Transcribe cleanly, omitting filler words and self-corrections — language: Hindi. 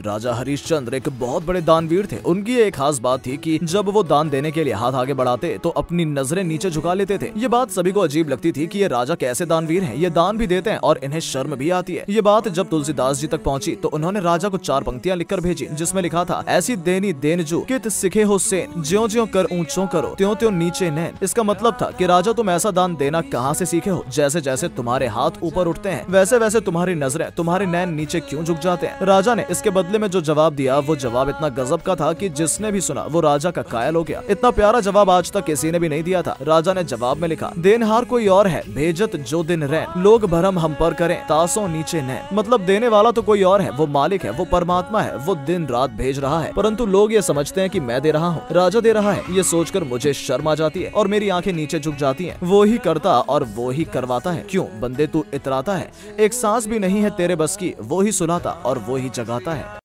राजा हरिश्चंद्र एक बहुत बड़े दानवीर थे। उनकी एक खास बात थी कि जब वो दान देने के लिए हाथ आगे बढ़ाते तो अपनी नजरें नीचे झुका लेते थे। ये बात सभी को अजीब लगती थी कि ये राजा कैसे दानवीर हैं, ये दान भी देते हैं और इन्हें शर्म भी आती है। ये बात जब तुलसीदास जी तक पहुंची तो उन्होंने राजा को 4 पंक्तियां लिखकर भेजी, जिसमें लिखा था, ऐसी देनी देन जो कित सिखे हो सेन, ज्यों ज्यों कर ऊंचों करो त्यों त्यों नीचे नैन। इसका मतलब था कि राजा तुम ऐसा दान देना कहाँ से सीखे हो, जैसे जैसे तुम्हारे हाथ ऊपर उठते हैं वैसे वैसे तुम्हारी नजरें, तुम्हारे नैन नीचे क्यों झुक जाते हैं। राजा ने इसके बदले में जो जवाब दिया वो जवाब इतना गजब का था कि जिसने भी सुना वो राजा का कायल हो गया। इतना प्यारा जवाब आज तक किसी ने भी नहीं दिया था। राजा ने जवाब में लिखा, देनहार कोई और है भेजत जो दिन रैन, लोग भरम हम पर करें तासों नीचे नैन। मतलब देने वाला तो कोई और है, वो मालिक है, वो परमात्मा है, वो दिन रात भेज रहा है, परंतु लोग ये समझते हैं कि मैं दे रहा हूँ, राजा दे रहा है। ये सोचकर मुझे शर्म आ जाती है और मेरी आंखें नीचे झुक जाती हैं। वो ही करता और वो ही करवाता है, क्यों बंदे तू इतराता है, एक सांस भी नहीं है तेरे बस की, वो ही सुलाता और वो ही जगाता है।